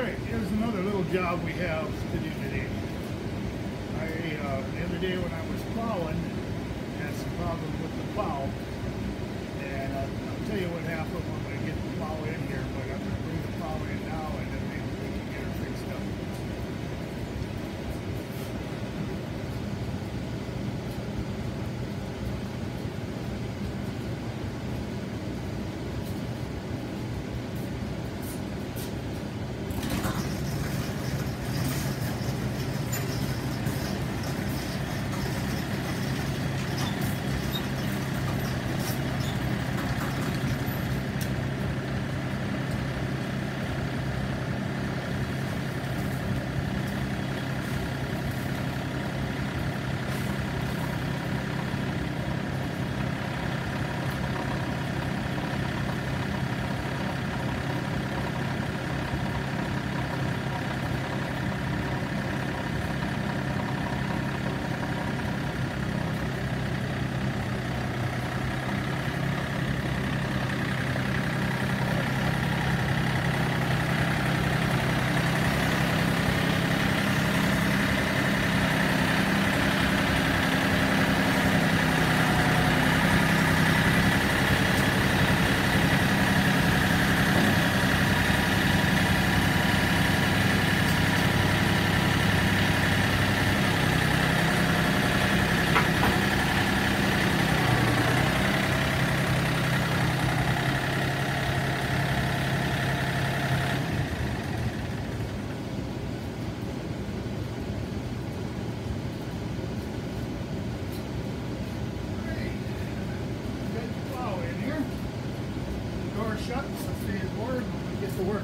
Alright, here's another little job we have to do today. The other day when I was plowing, I had some problems with the plow. And I'll tell you what happened when I get the plow in here, but I'm going to bring the plow in now and then maybe we can get her fixed up. Shut, let's stay aboard and get to work.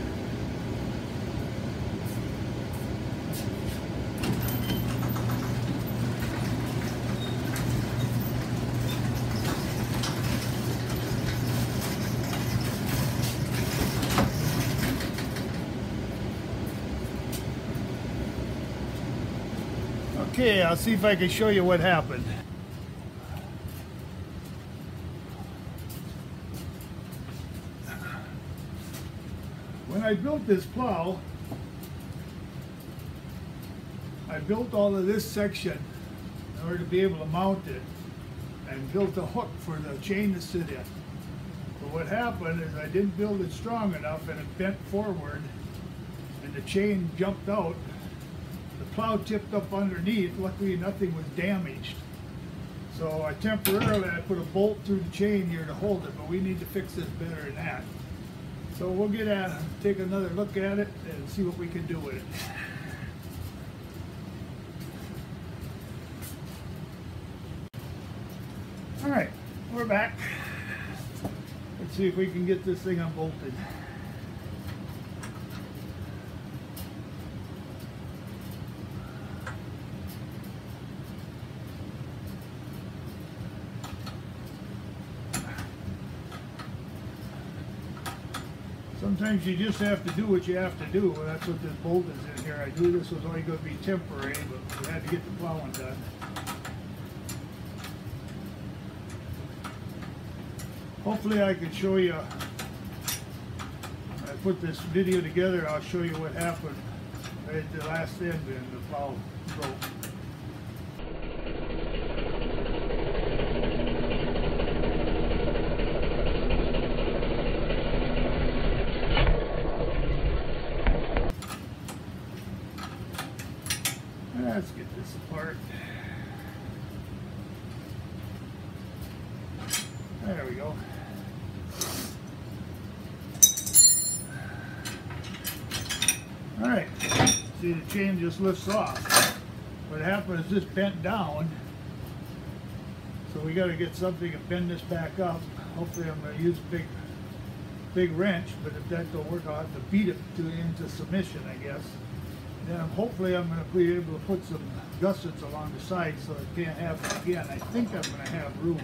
Okay, I'll see if I can show you what happened. When I built this plow, I built all of this section in order to be able to mount it and built a hook for the chain to sit in. But what happened is I didn't build it strong enough and it bent forward and the chain jumped out. The plow tipped up underneath. Luckily nothing was damaged. So I temporarily put a bolt through the chain here to hold it, but we need to fix this better than that. So we'll take another look at it and see what we can do with it. All right, we're back. Let's see if we can get this thing unbolted. Sometimes you just have to do what you have to do. Well, that's what this bolt is in here. I knew this was only going to be temporary, but we had to get the plowing done. Hopefully I can show you, I put this video together, I'll show you what happened right at the last end and the plow broke. Let's get this apart. There we go. All right, see the chain just lifts off. What happened is this bent down, so we got to get something to bend this back up. Hopefully I'm going to use a big wrench, but if that don't work, I'll have to beat it into submission, I guess. Then hopefully I'm going to be able to put some gussets along the side so it can't happen again. I think I'm going to have room.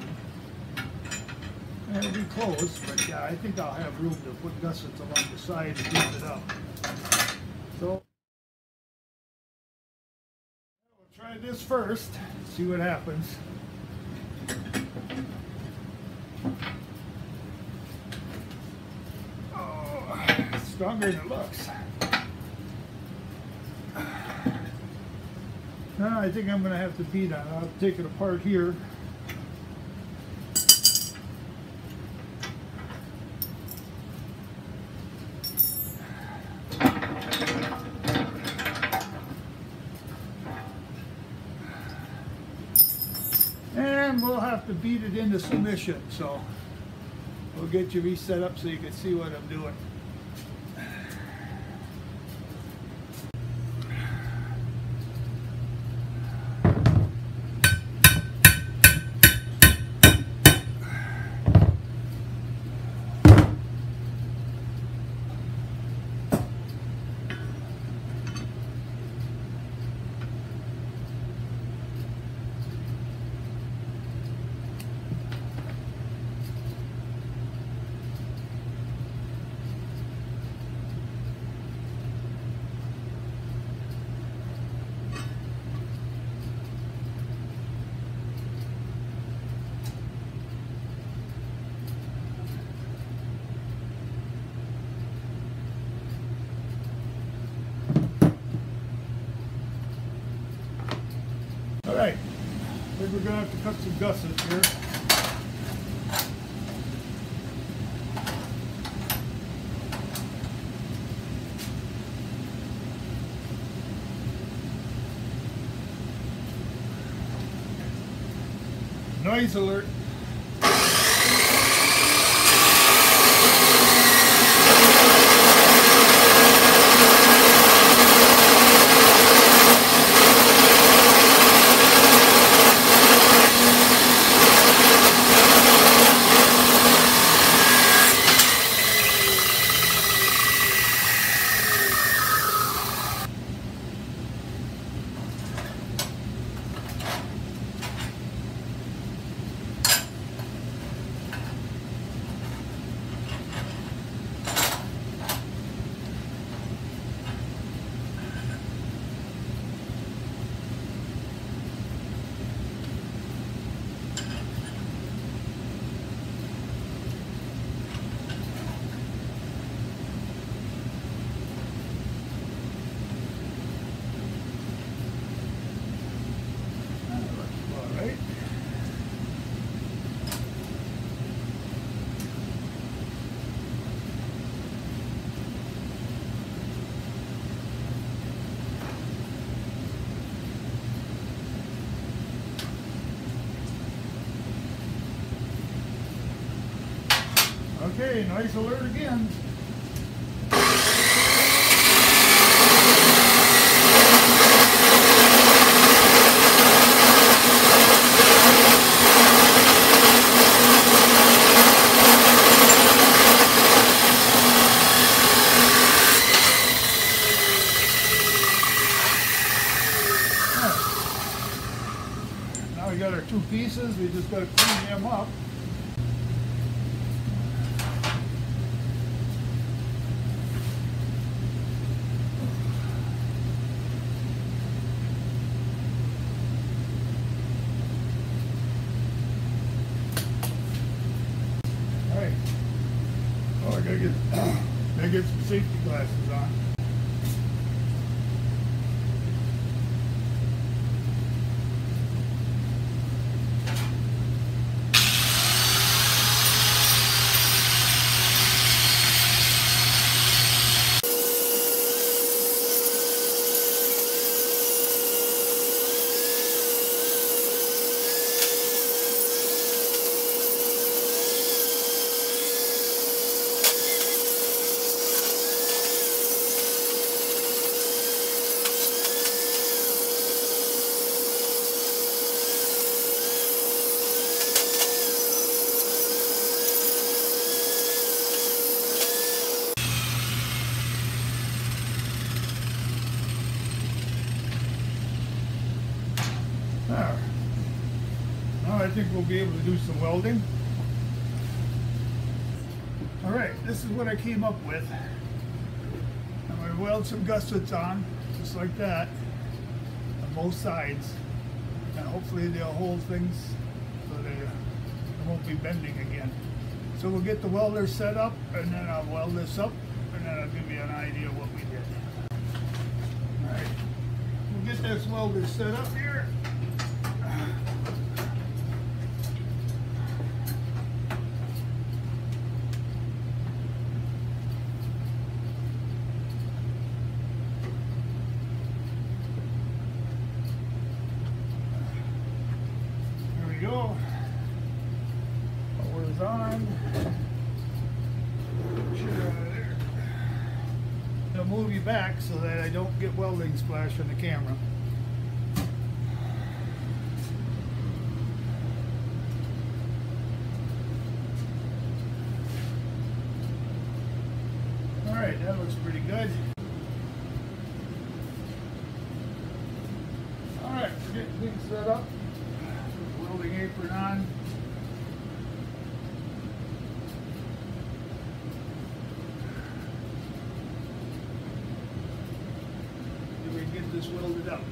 It'll be close, but yeah, I think I'll have room to put gussets along the side and beef it up. So we'll try this first, see what happens. Oh, it's stronger than it looks. Now I think I'm going to have to beat on it. I'll take it apart here. And we'll have to beat it into submission, so we'll get you reset up so you can see what I'm doing. All right, I think we're going to have to cut some gussets here. Noise alert. Okay, nice alert again. Now we got our two pieces, we just got to clean them up. Oh, I gotta get some safety glasses on. Now I think we'll be able to do some welding. Alright, this is what I came up with. I'm going to weld some gussets on, just like that, on both sides. And hopefully they'll hold things so they won't be bending again. So we'll get the welder set up, and then I'll weld this up, and then I'll give you an idea of what we did. Alright, we'll get this welder set up here. There we go. Power's on. Shit out of there. I'll move you back so that I don't get welding splash on the camera. Alright, that looks pretty good. Alright, we're getting things set up. Welding apron on. Then we get this welded up.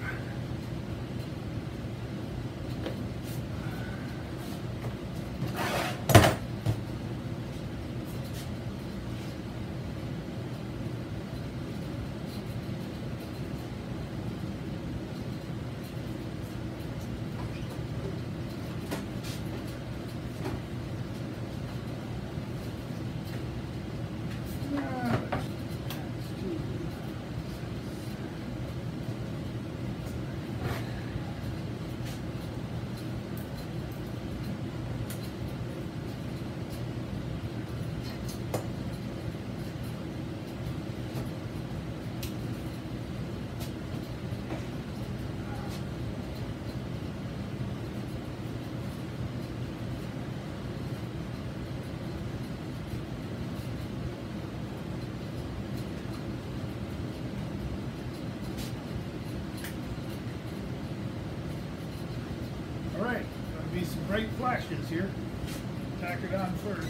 Alright, going to be some bright flashes here. Tack it on first.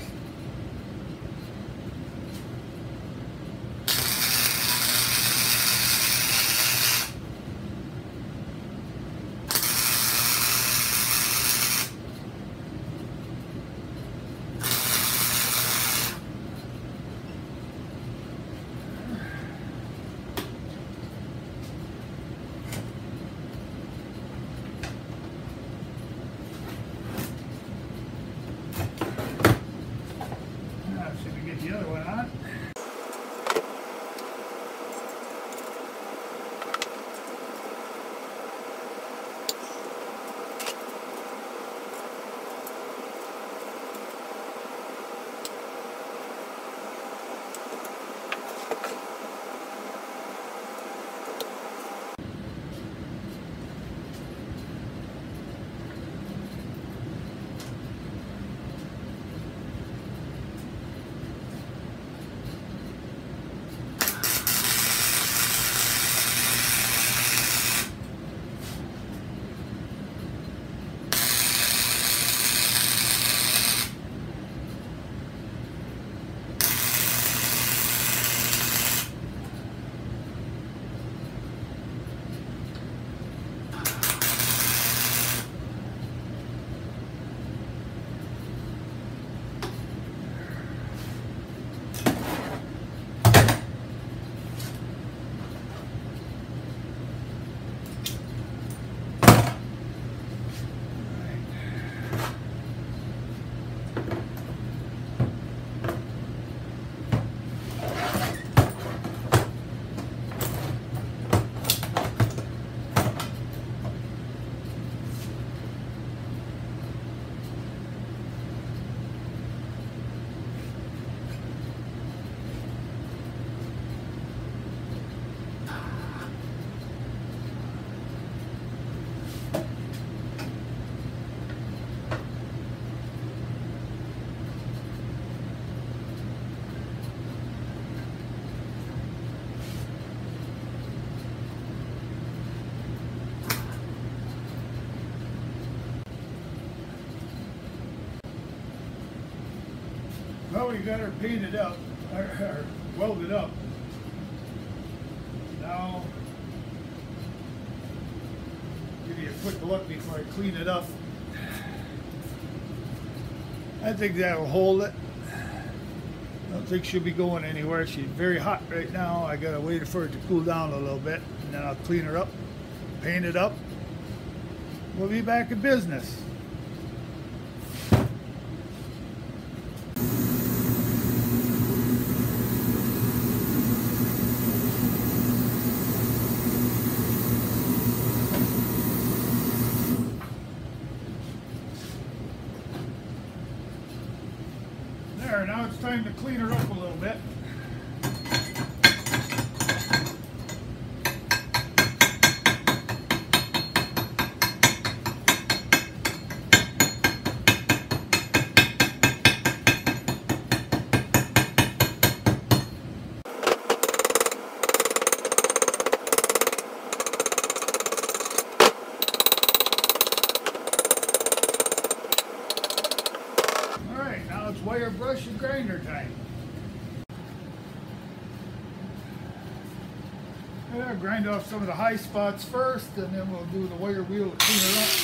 The other one on. Well, we got her painted up, or welded up. Now, give you a quick look before I clean it up. I think that'll hold it. I don't think she'll be going anywhere. She's very hot right now. I gotta wait for it to cool down a little bit, and then I'll clean her up, paint it up. We'll be back in business. There, now it's time to clean her up a little bit. Now it's wire brush and grinder time. Yeah, grind off some of the high spots first, and then we'll do the wire wheel to clean her up.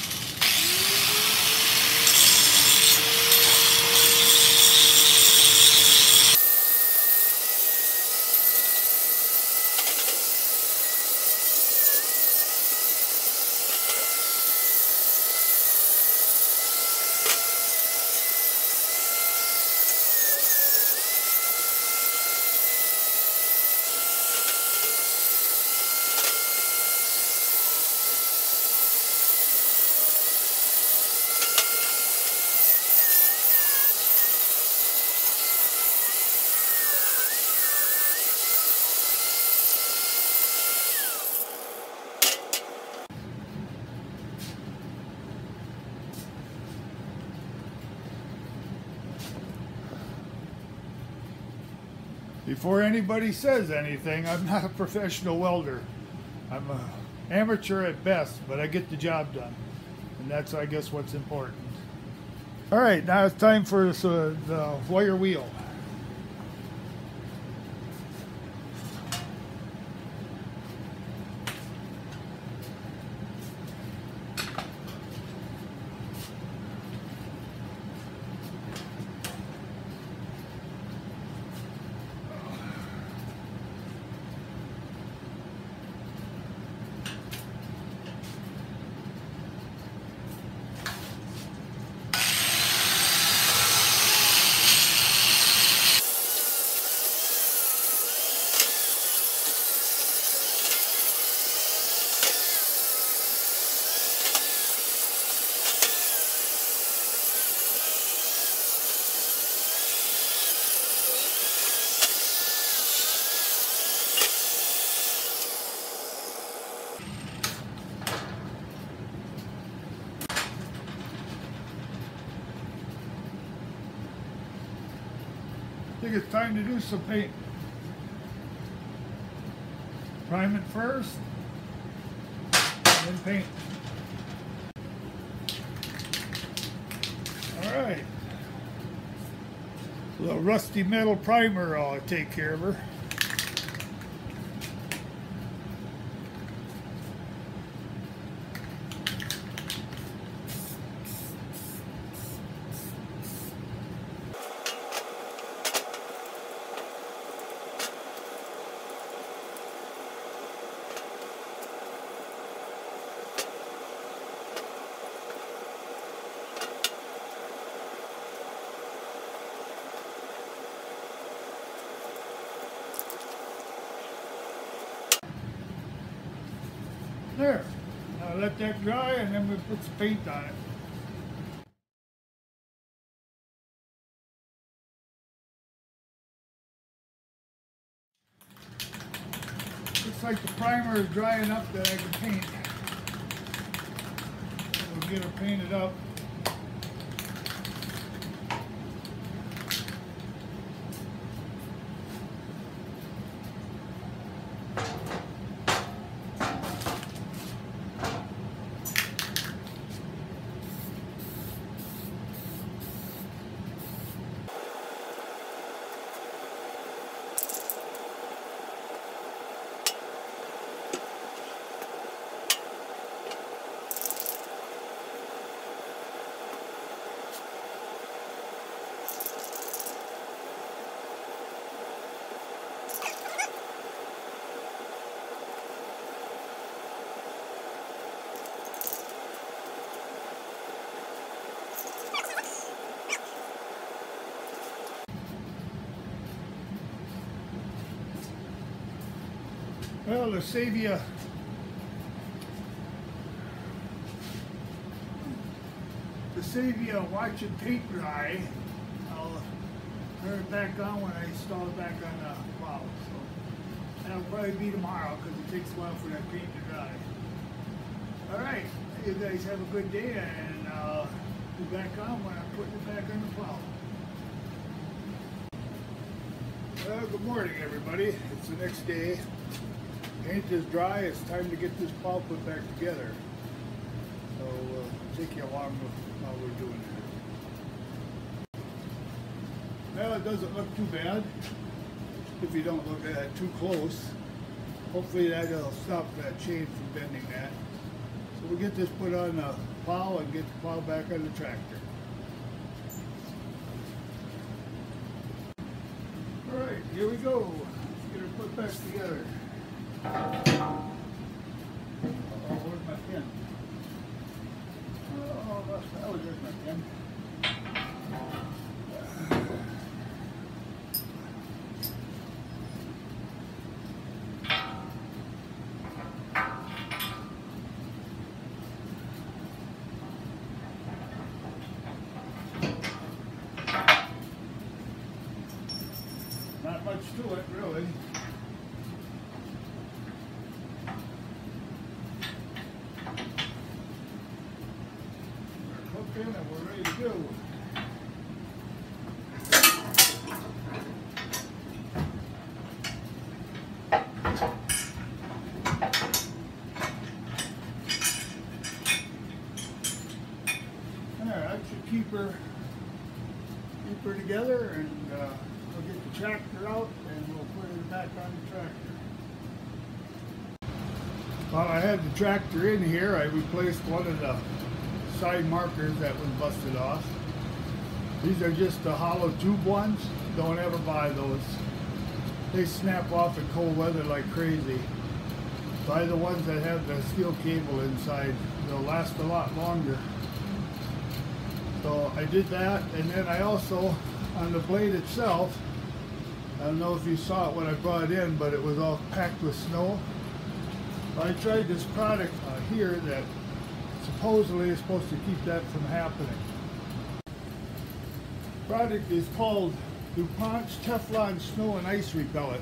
Before anybody says anything, I'm not a professional welder. I'm an amateur at best, but I get the job done. And that's, I guess, what's important. All right, now it's time for the wire wheel. I think it's time to do some paint. Prime it first, and then paint. All right. A little rusty metal primer I'll take care of her. There. Now let that dry, and then we put some paint on it. Looks like the primer is dry enough that I can paint. We'll get her painted up. Well, to save you watching paint dry, I'll turn it back on when I install it back on the plow. So that'll probably be tomorrow because it takes a while for that paint to dry. All right, you guys have a good day, and I'll be back on when I'm putting it back on the plow. Well, good morning, everybody. It's the next day. Paint is dry. It's time to get this plow put back together. So we'll take you along while we're doing it. Well, it doesn't look too bad if you don't look at it too close. Hopefully that'll stop that chain from bending that. So we'll get this put on the plow and get the plow back on the tractor. All right, here we go. Let's get her put back together. Oh, where's my pen? Oh, there's my pen. Not much to it, really. And we're ready to go. Alright, that should keep her together, and we'll get the tractor out and we'll put it back on the tractor. While I had the tractor in here, I replaced one of the side markers that was busted off. These are just the hollow tube ones. Don't ever buy those. They snap off in cold weather like crazy. Buy the ones that have the steel cable inside. They'll last a lot longer. So I did that, and then I also, on the blade itself, I don't know if you saw it when I brought it in, but it was all packed with snow. I tried this product here that supposedly is supposed to keep that from happening. The product is called DuPont's Teflon Snow and Ice Repellent.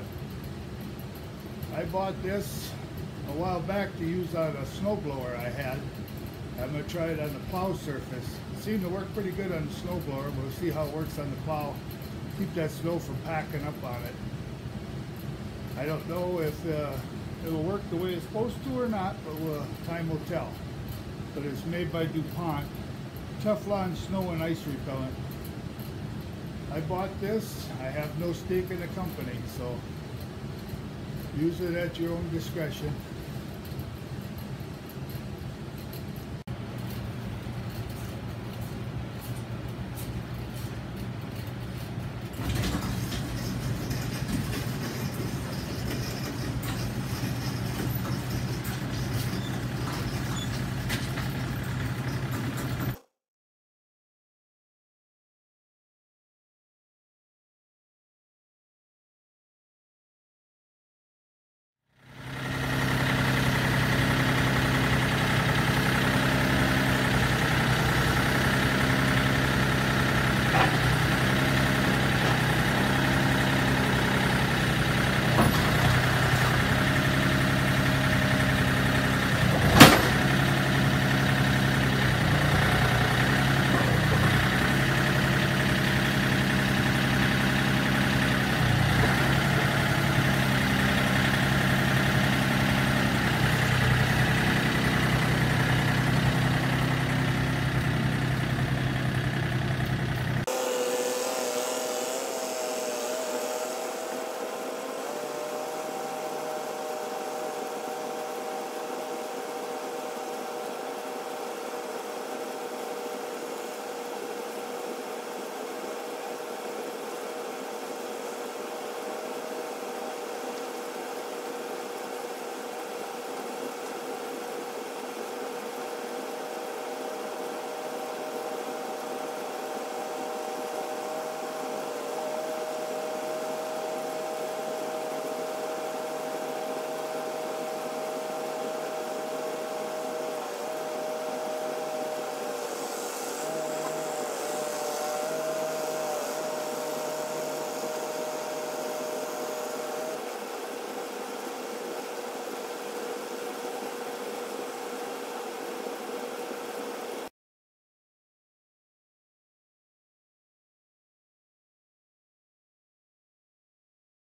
I bought this a while back to use on a snowblower I had. I'm going to try it on the plow surface. It seemed to work pretty good on the snowblower, but we'll see how it works on the plow. Keep that snow from packing up on it. I don't know if it'll work the way it's supposed to or not, but time will tell. But it's made by DuPont. Teflon Snow and Ice Repellent. I bought this. I have no stake in the company, so use it at your own discretion.